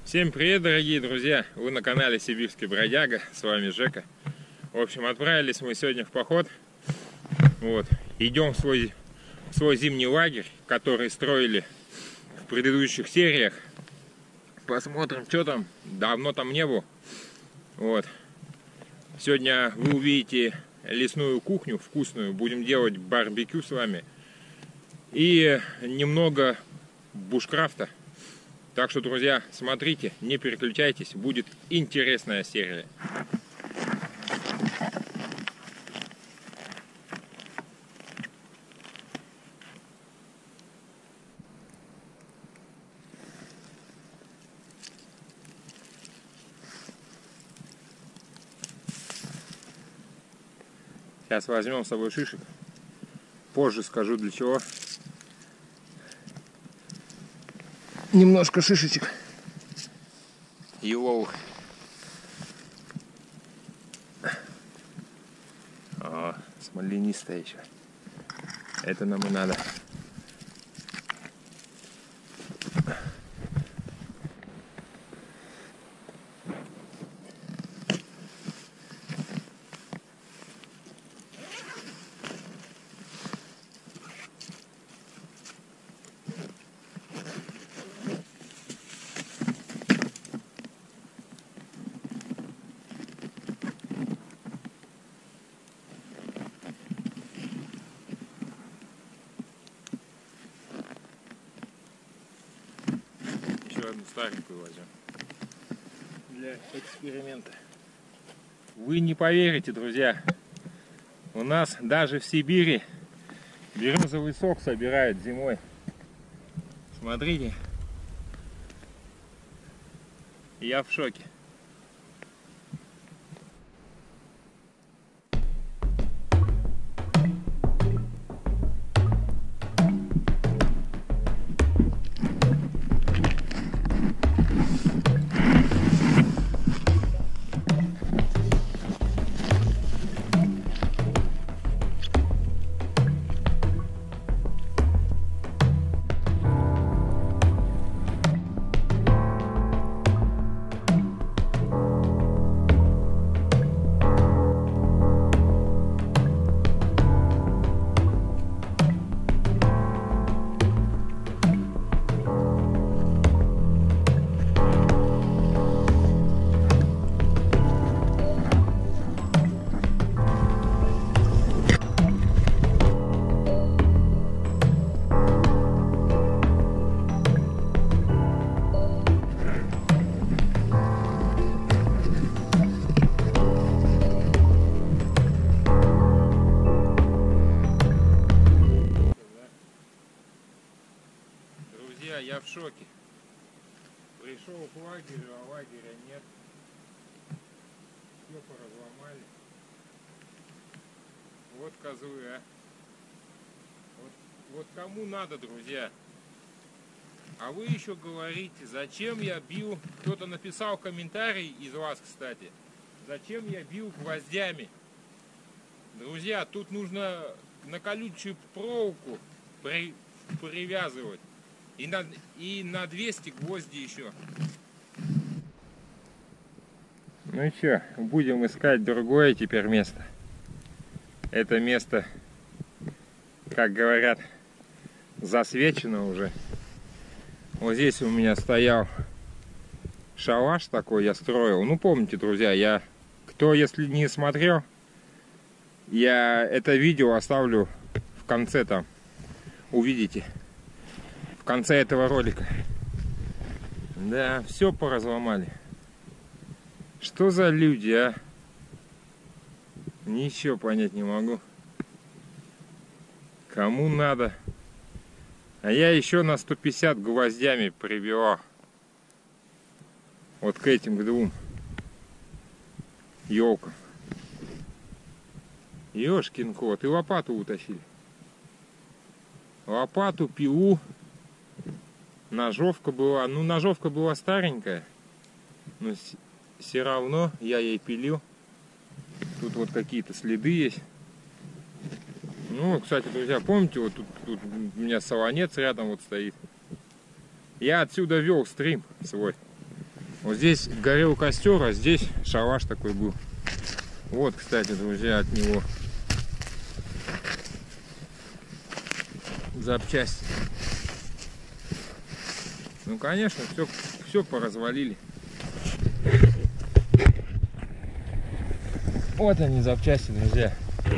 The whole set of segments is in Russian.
Всем привет, дорогие друзья! Вы на канале Сибирский Бродяга, с вами Жека. В общем, отправились мы сегодня в поход. Вот. Идем в свой зимний лагерь, который строили в предыдущих сериях. Посмотрим, что там. Давно там не был. Вот. Сегодня вы увидите лесную кухню вкусную. Будем делать барбекю с вами. И немного бушкрафта. Так что, друзья, смотрите, не переключайтесь, будет интересная серия. Сейчас возьмем с собой шишек. Позже скажу для чего. Немножко шишечек. Йоу. О, смоленистая еще. Это нам и надо. Одну старенькую возьмем для эксперимента. Вы не поверите, друзья, у нас даже в Сибири березовый сок собирают зимой. Смотрите, я в шоке. Я в шоке. Пришел к лагерю, а лагеря нет. Все поразломали. Вот козлы, а. Вот кому надо, друзья. А вы еще говорите, зачем я бил, кто-то написал комментарий из вас, кстати, зачем я бил гвоздями. Друзья, тут нужно на колючую проволоку привязывать. И на 200 гвозди еще. Ну и что, будем искать другое теперь место. Это место, как говорят, засвечено уже. Вот здесь у меня стоял шалаш такой, я строил. Ну помните, друзья, кто если не смотрел, я это видео оставлю в конце там. Увидите. В конце этого ролика. Да, все поразломали. Что за люди, а? Ничего понять не могу. Кому надо? А я еще на 150 гвоздями прибивал. Вот к этим, к двум елкам. Ёшкин кот. И лопату утащили. Лопату, пилу. Ножовка была, ну ножовка была старенькая, но все равно я ей пилил. Тут вот какие-то следы есть. Ну, кстати, друзья, помните, вот тут у меня солонец рядом вот стоит. Я отсюда вел стрим свой. Вот здесь горел костер, а здесь шалаш такой был. Вот, кстати, друзья, от него запчасти. Ну, конечно, все поразвалили. Вот они, запчасти, друзья,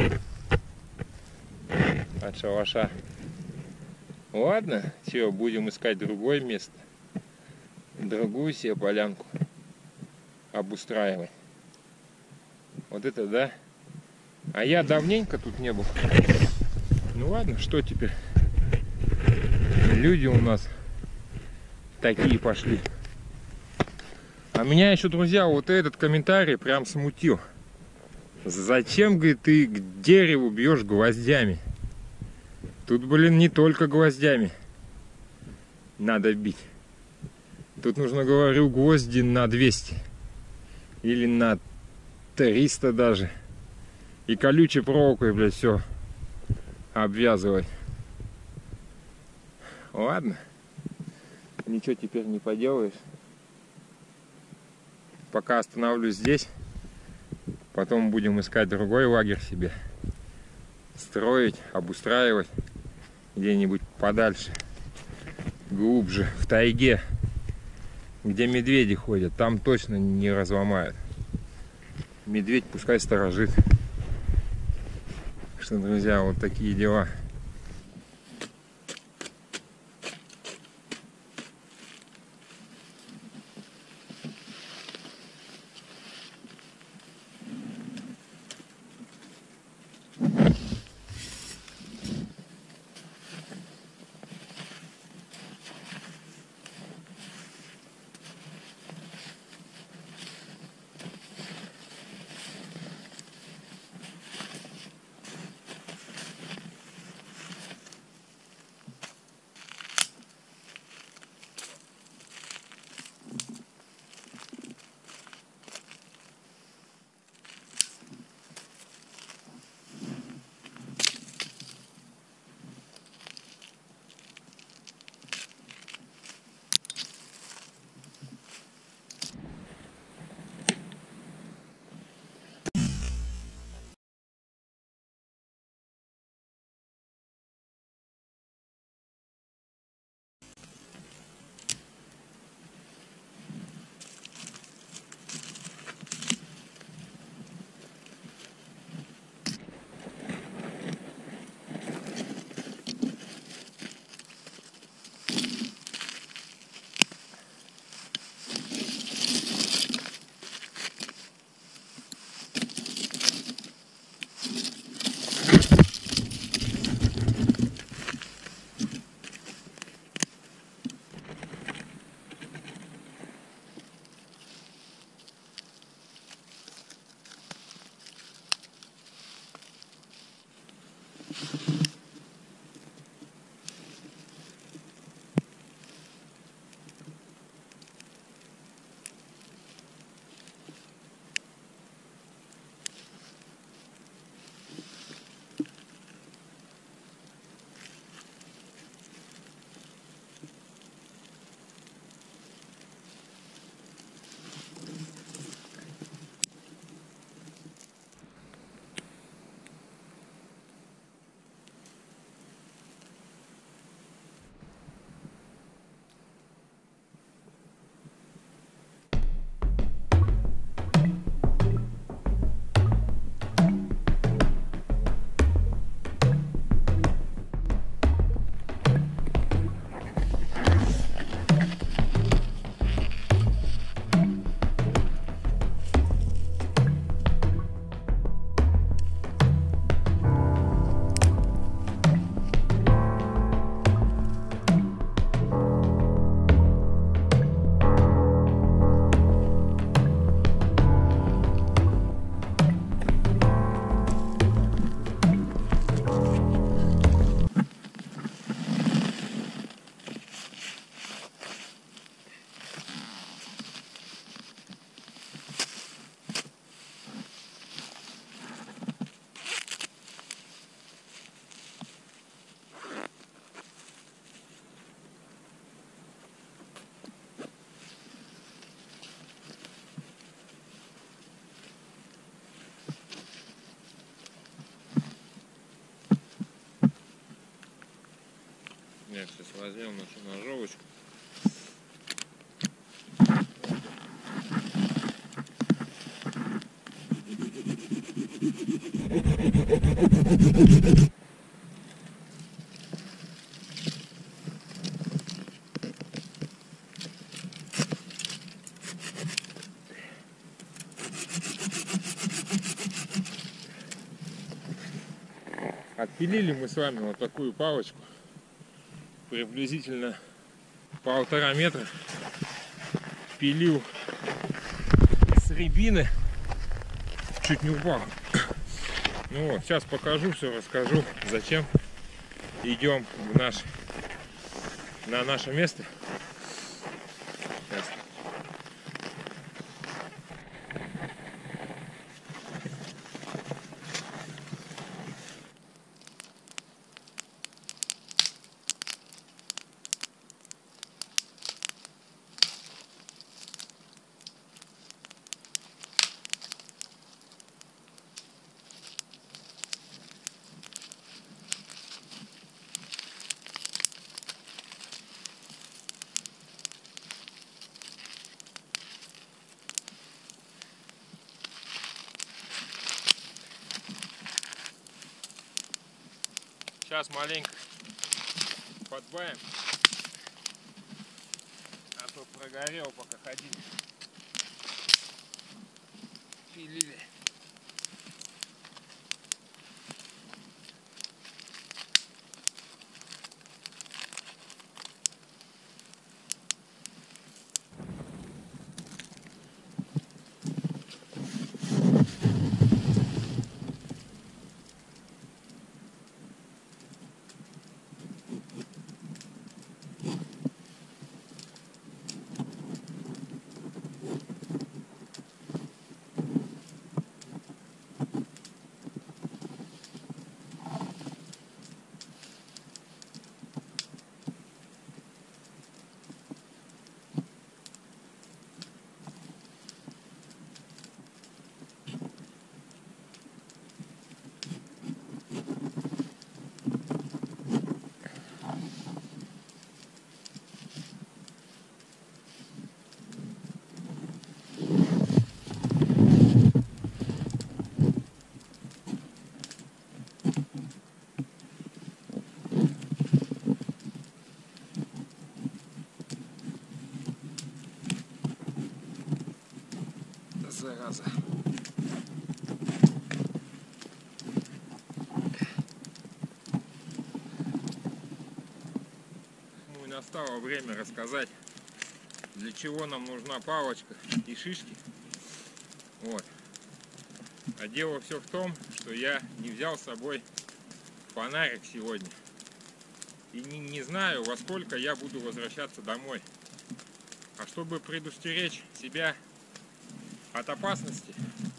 от шалаша. Ладно, все, будем искать другое место, другую себе полянку обустраивать. Вот это да. А я давненько тут не был. Ну ладно, что теперь? Люди у нас такие пошли. А меня еще, друзья, вот этот комментарий прям смутил. Зачем, говорит, ты к дереву бьешь гвоздями? Тут, блин, не только гвоздями надо бить. Тут нужно, говорю, гвозди на 200. Или на 300 даже. И колючей проволокой, блядь, все обвязывать. Ладно. Ничего теперь не поделаешь. Пока остановлюсь здесь. Потом будем искать другой лагерь себе. Строить, обустраивать. Где-нибудь подальше. Глубже, в тайге. Где медведи ходят. Там точно не разломают. Медведь пускай сторожит. Что, друзья, вот такие дела. Сейчас возьмем нашу ножовочку. Отпилили мы с вами вот такую палочку, приблизительно 1,5 метра. Пилил с рябины, чуть не упал. Ну вот, сейчас покажу, все расскажу, зачем идем на наше место. Сейчас. Сейчас маленько подбавим, а то прогорел, пока ходили, пилили. Зараза. Ну и настало время рассказать, для чего нам нужна палочка и шишки. Вот. А дело все в том, что я не взял с собой фонарик сегодня. И не знаю, во сколько я буду возвращаться домой. А чтобы предостеречь себя от опасности,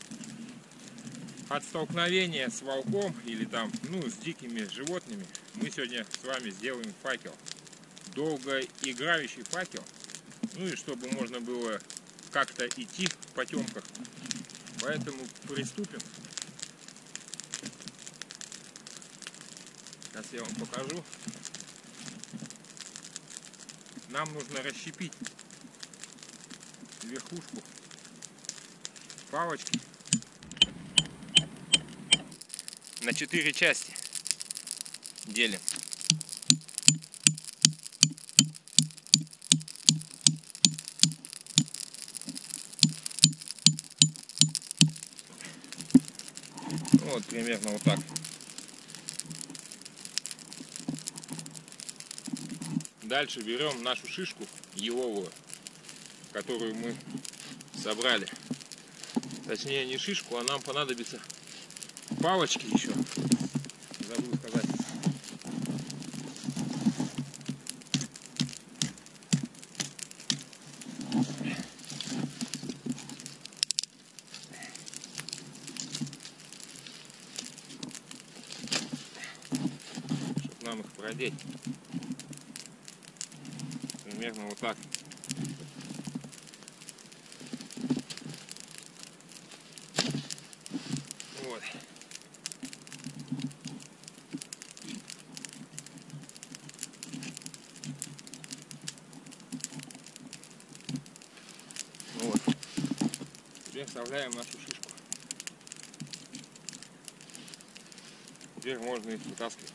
от столкновения с волком или там, с дикими животными, мы сегодня с вами сделаем факел. Долгоиграющий факел. Ну и чтобы можно было как-то идти в потемках. Поэтому приступим. Сейчас я вам покажу. Нам нужно расщепить верхушку палочки на 4 части. Делим. Вот примерно вот так. Дальше берем нашу шишку еловую, которую мы собрали. Точнее, не шишку, а нам понадобится палочки еще. Забыл сказать. Чтобы нам их продеть. Примерно вот так. Вот. Теперь вставляем нашу шишку. Теперь можно их вытаскивать.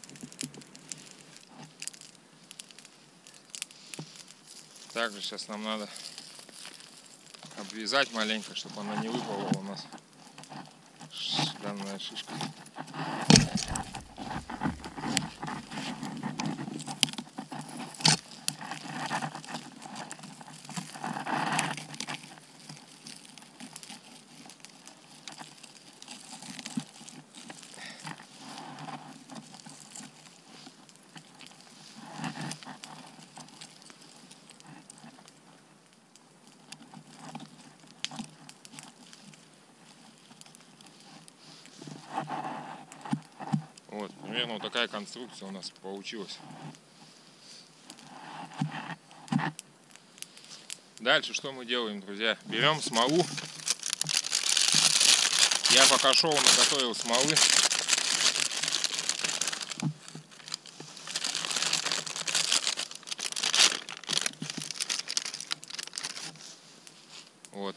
Также сейчас нам надо обвязать маленько, чтобы она не выпала у нас, данная шишка. Вот, примерно вот такая конструкция у нас получилась. Дальше что мы делаем, друзья? Берем смолу. Я пока шел, наготовил смолы. Вот.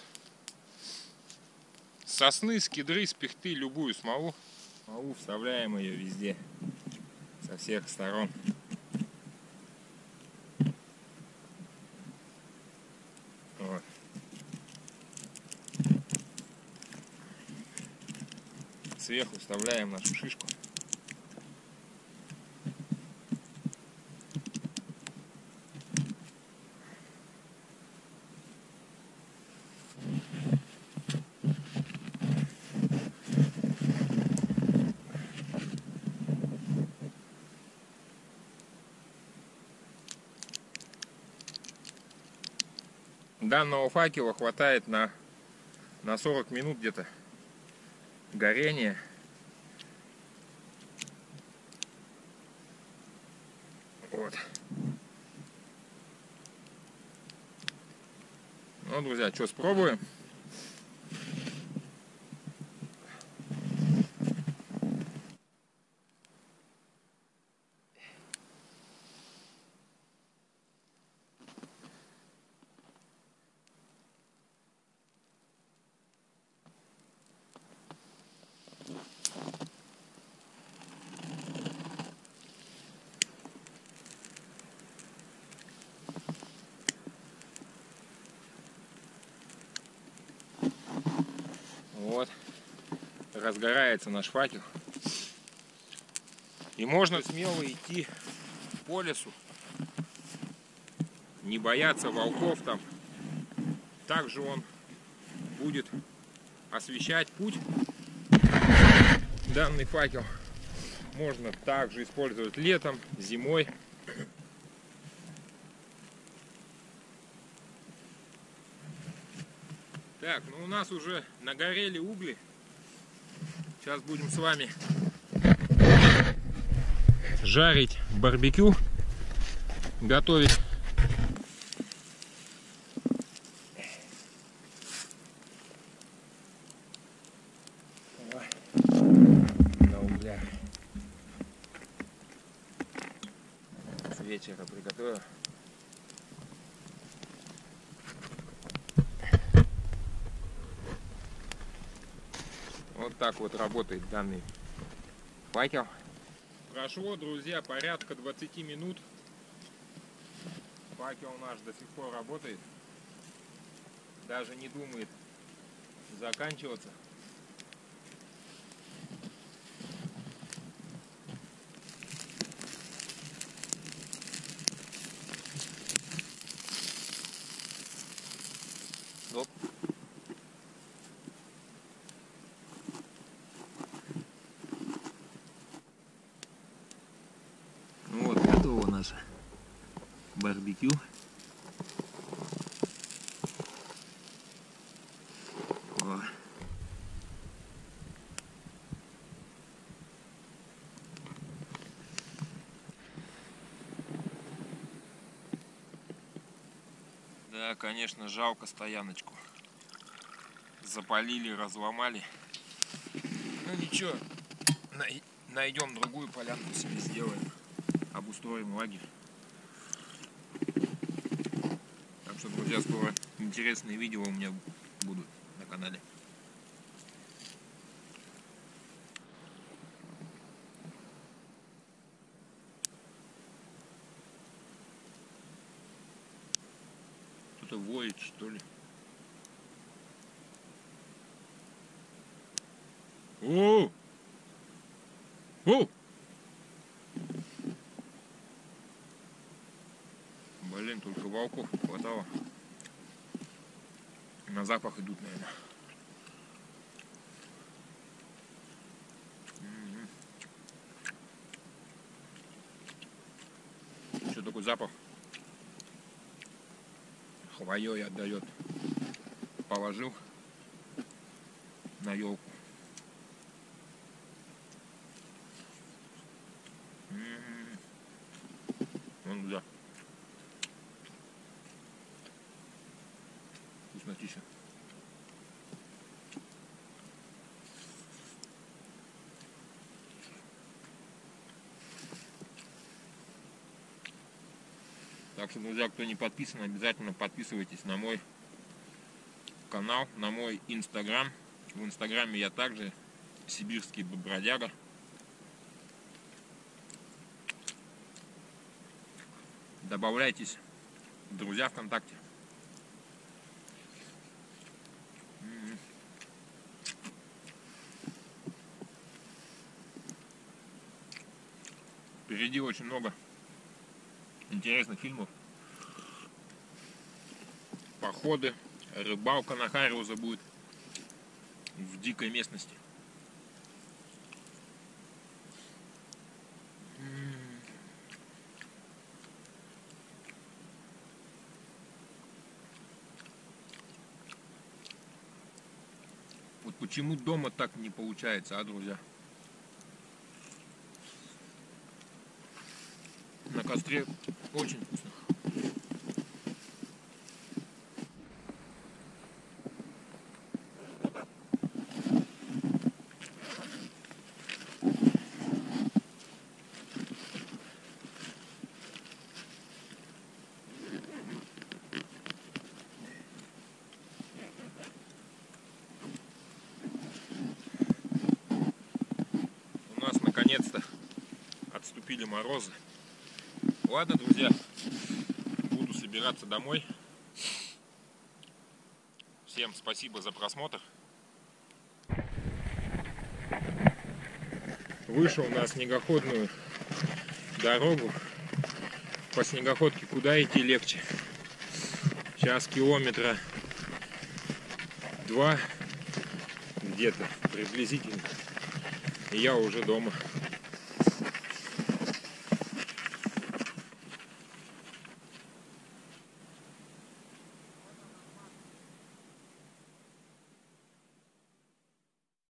С сосны, с кедры, с пихты, любую смолу. Смолу вставляем ее везде, со всех сторон. Вот. Сверху вставляем нашу шишку. Данного факела хватает на 40 минут где-то горения. Вот. Ну, друзья, что, спробуем? Вот, разгорается наш факел. И можно смело идти по лесу, не бояться волков там. Также он будет освещать путь. Данный факел можно также использовать летом, зимой. Так, ну у нас уже нагорели угли. Сейчас будем с вами жарить барбекю, готовить. На углях. С вечера приготовил. Вот так вот работает данный факел. Прошло, друзья, порядка 20 минут. Факел наш до сих пор работает. Даже не думает заканчиваться. Оп. Ну вот, готово наше барбекю. О. Да, конечно, жалко стояночку. Запалили, разломали. Ну ничего, найдем другую полянку себе сделаем. Обустроим лагерь. Так что, друзья, скоро интересные видео у меня будут на канале. канале. Кто-то воет, что ли. О! О! Блин, только волков не хватало. На запах идут, наверное. Что такой запах? Хвоей отдает. Положил на елку. Вон туда. Вкуснотища. Так что, друзья, кто не подписан, обязательно подписывайтесь на мой канал, на мой инстаграм. В инстаграме я также сибирский бродяга. Добавляйтесь в друзья ВКонтакте. Впереди очень много интересных фильмов. Походы, рыбалка на Хариуса будет в дикой местности. Вот почему дома так не получается, а, друзья? На костре очень вкусно. У нас наконец-то отступили морозы. Ладно, друзья, буду собираться домой. Всем спасибо за просмотр. Вышел на снегоходную дорогу. По снегоходке куда идти легче. Сейчас километра 2 где-то приблизительно. И я уже дома.